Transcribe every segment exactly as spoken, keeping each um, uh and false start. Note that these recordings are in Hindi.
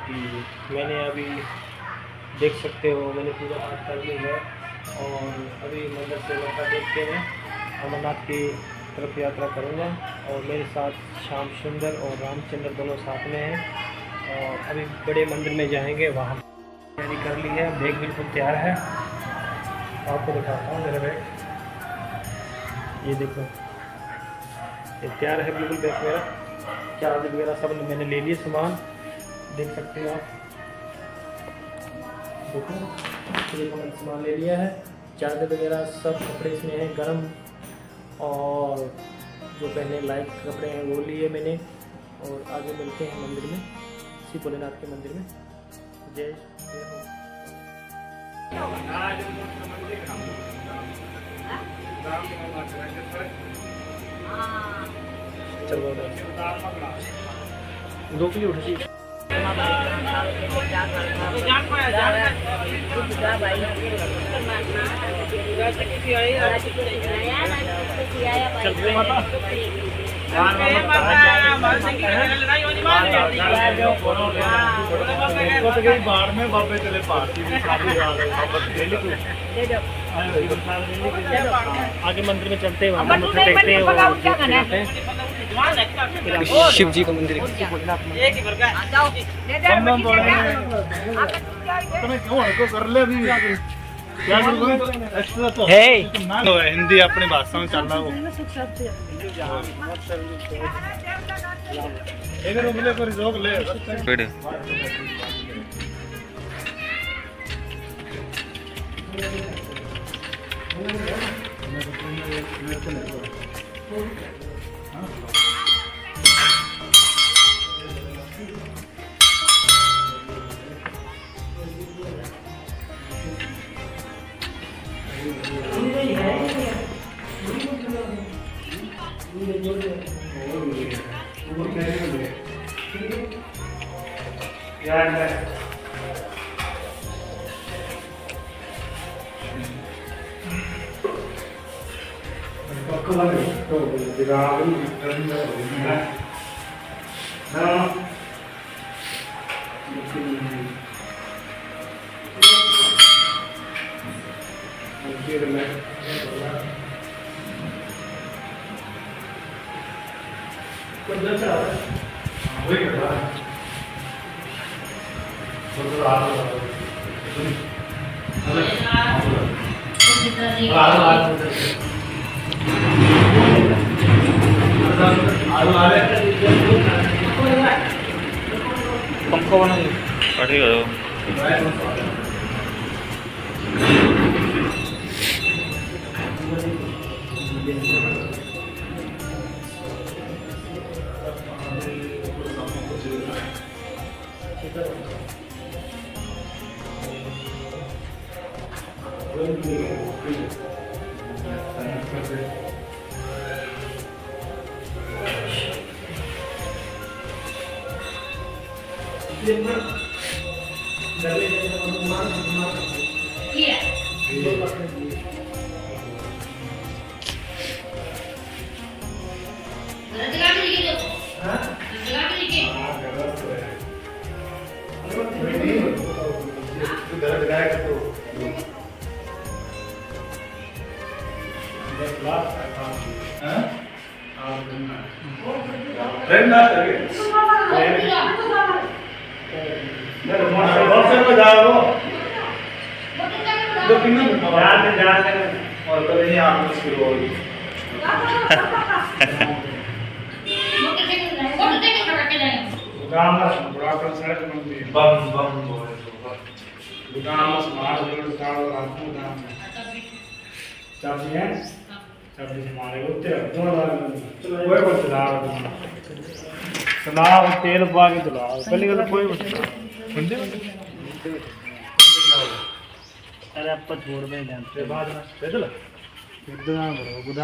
मैंने अभी देख सकते हो मैंने पूजा पाठ कर ली है और अभी मंदिर से मत्था टेक के मैं अमरनाथ की तरफ यात्रा करूँगा। और मेरे साथ श्याम सुंदर और रामचंद्र दोनों साथ में हैं और अभी बड़े मंदिर में जाएंगे। वहाँ तैयारी कर ली है, बैग बिल्कुल तैयार है। आपको दिखाता हूँ मेरा बैग, ये देखो ये तैयार है बिल्कुल बैग मेरा। चार्ज वगैरह सब मैंने ले लिए सामान, देख सकते हो आप। देखो ये मैंने सामान ले लिया है, चार्जर वगैरह सब कपड़े इसमें हैं गर्म, और जो पहने लाइट कपड़े हैं वो लिए मैंने। और आगे मिलते हैं मंदिर में, श्री भोलेनाथ के मंदिर में। जय जय हो। चलो दो किलो उठी बाढ़ में बाबे चले पार्टी आगे मंदिर में चलते हैं, वहाँ मत्था टेकते हैं और शिव जी का मंदिर है। कर ले अभी क्या एक्स्ट्रा तो है हिंदी अपनी भाषा में चल रहा वो इधर मिले पर रोक ले यार पंखा बना पड़ेगा और कभी आप शुरू होगी बम बम सलाह तेल पा के चलाओ पहली गल कोई अरे आप छोड़ दे जानते बाद में पैदल इतना बड़ो गुदा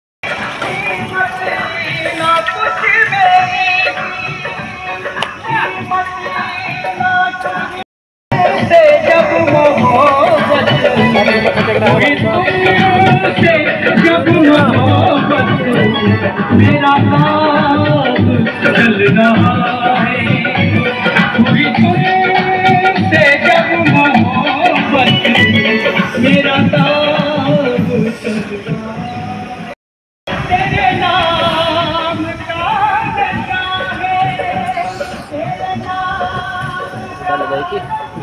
जब मोहब्बत जब मोहब्बत मेरा साथ चल रहा है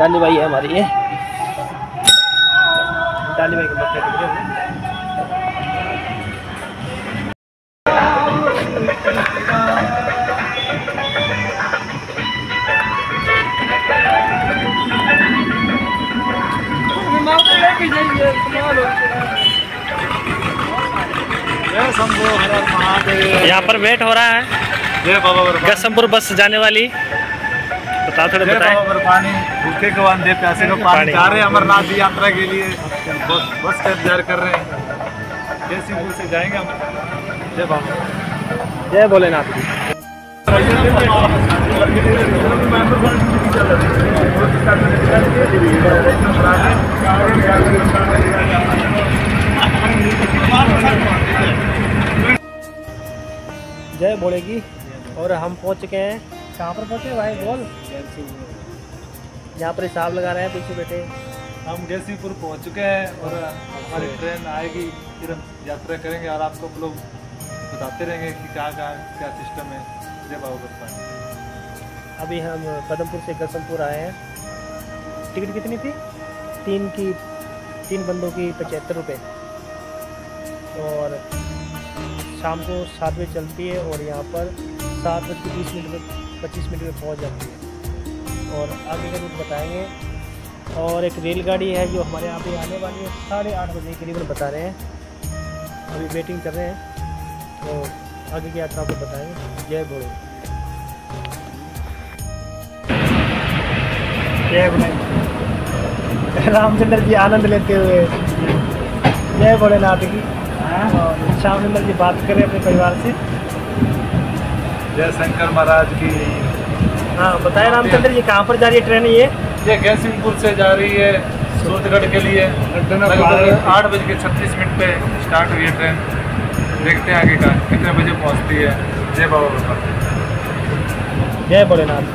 डाली भाई है हमारी ये, डाली भाई के बच्चे दिख रहे हैं। यहाँ पर वेट हो रहा है जय बाबा गसमपुर बस जाने वाली। बता थोड़े बताएं। पानी भूखे को अन्न दे, प्यासे को पानी। जा रहे हैं अमरनाथ जी यात्रा के लिए, बस बस का इंतजार कर रहे हैं। जयसिंहपुर से जाएंगे हम। जय बाबा, जय भोलेनाथ जी। जय भोले की। और हम पहुंच चुके हैं, कहाँ पर पहुंचे भाई बोल। यहाँ पर हिसाब लगा रहे हैं पीछे बैठे। हम जयसिंहपुर पहुंच चुके हैं और हमारी ट्रेन आएगी, फिर हम यात्रा करेंगे और आपको लोग बताते रहेंगे कि कहाँ कहाँ क्या सिस्टम है। जय बाबा। अभी हम कदमपुर से गसमपुर आए हैं। टिकट कितनी थी? तीन की तीन बंदों की पचहत्तर रुपये, और शाम को सात बजे चलती है और यहाँ पर सात बज के बीस मिनट में पच्चीस मिनट में पहुँच जाती है। और आगे का रूट बताएंगे। और एक रेलगाड़ी है जो हमारे यहाँ पे आने वाली है साढ़े आठ बजे करीबन बता रहे हैं। अभी वेटिंग कर रहे हैं, तो आगे की यात्रा आपको बताएंगे। जय भोले। जय भोले। रामचंद्र जी आनंद लेते हुए जय भोलेनाथ की। और श्यामचंद्र जी बात करें अपने परिवार से। जय शंकर महाराज की। हाँ बताए रामचंद्र जी, कहाँ पर जा रही है ट्रेन? ये ये जयसिंहपुर से जा रही है सूरतगढ़ के लिए। लगभग आठ बज के छत्तीस मिनट पे स्टार्ट हुई है ट्रेन। देखते हैं आगे का कितने बजे पहुंचती है। जय बाबा। जय भोलेनाथ।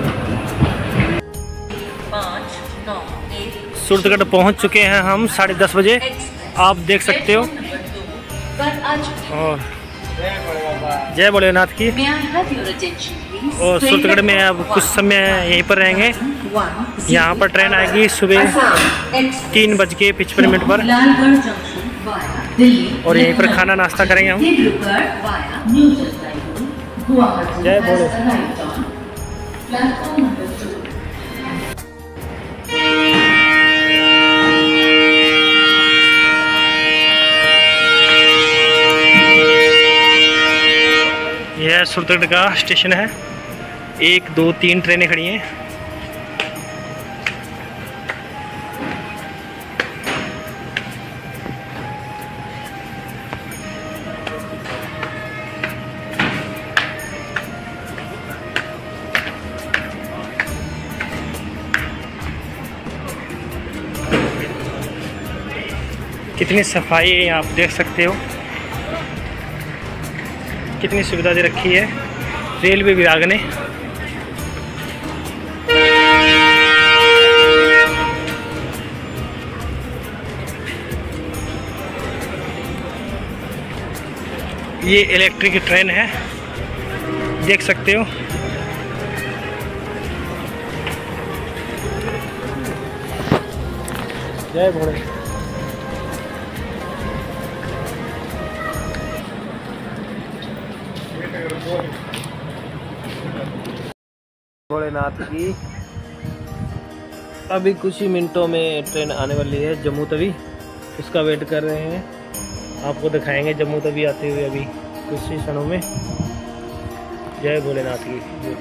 सूरतगढ़ पहुंच चुके हैं हम साढ़े दस बजे, आप देख सकते हो। और जय भोलेनाथ की। और सूरतगढ़ में अब कुछ समय यहीं पर रहेंगे। यहाँ पर ट्रेन आएगी सुबह तीन बज के पचपन मिनट पर, और यहीं पर खाना नाश्ता करेंगे हम। जय भोले। यह सूरतगढ़ का स्टेशन है। एक दो तीन ट्रेनें खड़ी हैं। कितनी सफाई है आप देख सकते हो, कितनी सुविधा दे रखी है रेलवे विभाग ने। ये इलेक्ट्रिक ट्रेन है, देख सकते हो। जय भोले। भोलेनाथ की। अभी कुछ ही मिनटों में ट्रेन आने वाली है जम्मू तवी, उसका वेट कर रहे हैं। आपको दिखाएंगे जम्मू तवी आते हुए अभी कुछ ही क्षणों में। जय भोलेनाथ की।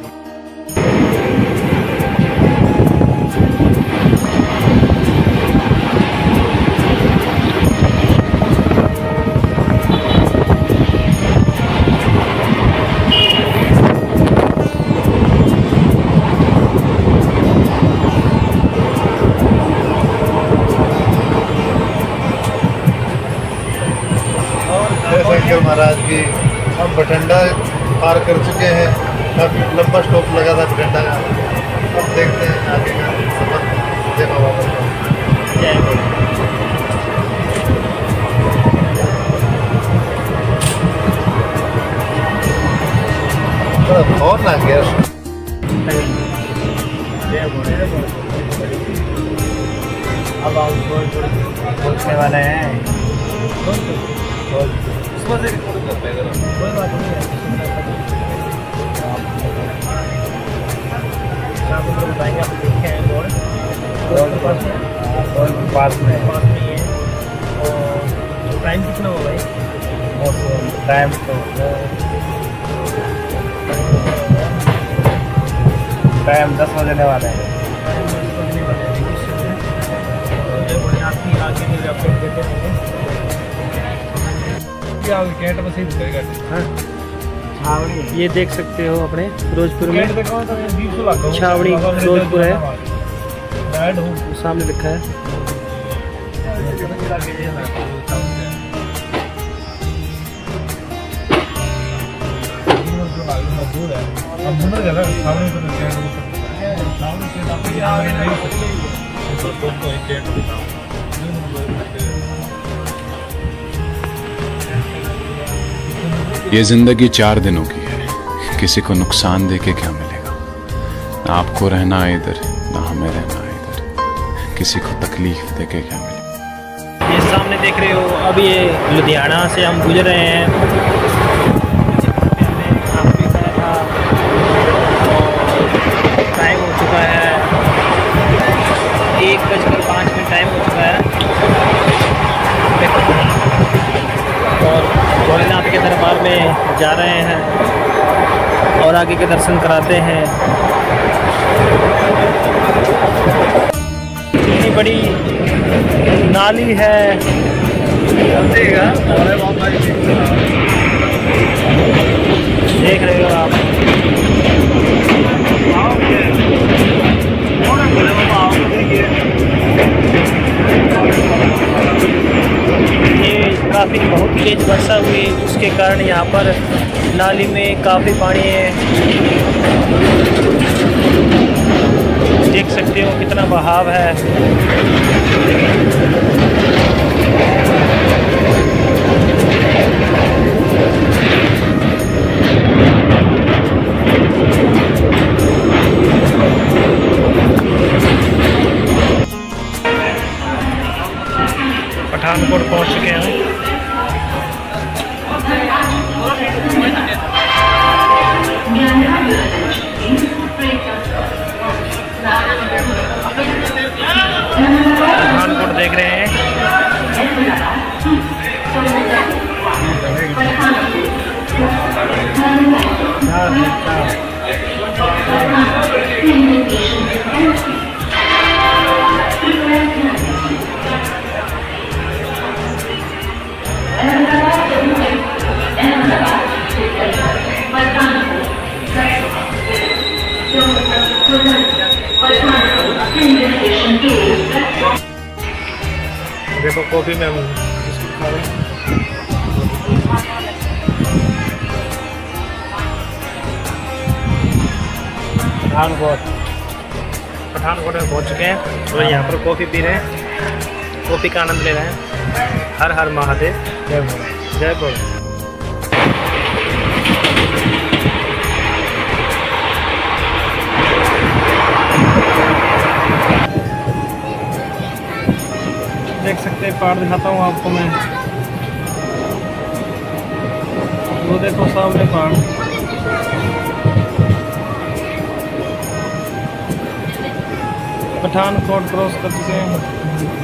शंकर महाराज की। हम बठिंडा पार कर चुके हैं। काफ़ी लंबा स्टॉप लगा था बठिंडा का। अब देखते हैं आगे का सफर। जय बाबा। जय और ना गया। जय भोले। अब आप थोड़ी थोड़ी पहुँचने वाले हैं। उसमें से कोई बात नहीं है, आपको तो बताएंगे। आप देखे हैं रोड रोड के पास में, रोड के पास में पास में ही है। और टाइम कितना होगा भाई? टाइम तो टाइम दस बजने वाले हैं। आपकी आगे की अपडेट देते रहेंगे। गेट में सही हाँ, छावनी ये देख सकते हो अपने फिरोजपुर में देखो तो बीस लाख छावनी फिरोजपुर है, ऐड हो सामने लिखा है। दूर है अब सुनो जरा सामने को गेट हो सकता है, सामने से आप आगे नहीं सकते तो तो एक गेट होता है। ये जिंदगी चार दिनों की है, किसी को नुकसान देके क्या मिलेगा। ना आपको रहना है इधर, ना हमें रहना है इधर, किसी को तकलीफ देके क्या मिलेगा। ये सामने देख रहे हो, अब ये लुधियाना से हम गुजर रहे हैं। आपने कहा था टाइम हो चुका है, एक बजकर पाँच मिनट टाइम हो चुका है और भोलेनाथ के दरबार में जा रहे हैं और आगे के दर्शन कराते हैं। इतनी बड़ी नाली है, देख रहे हो आप। ये काफ़ी बहुत तेज वर्षा हुई, उसके कारण यहाँ पर नाली में काफ़ी पानी है। देख सकते हो कितना बहाव है। पठानकोट पहुंच चुके हैं। पठानकोट देख रहे हैं। देखो कॉफी में हम खा रहे हैं। पठानकोट पठानकोट में पहुंच चुके हैं और यहाँ पर कॉफ़ी पी रहे हैं, कॉफ़ी का आनंद ले रहे हैं। हर हर महादेव, जय भोले, जय भोले। देख सकते हैं, पहाड़ दिखाता हूँ आपको मैं। वो देखो सामने पहाड़। पठानकोट क्रॉस कर चुके हैं।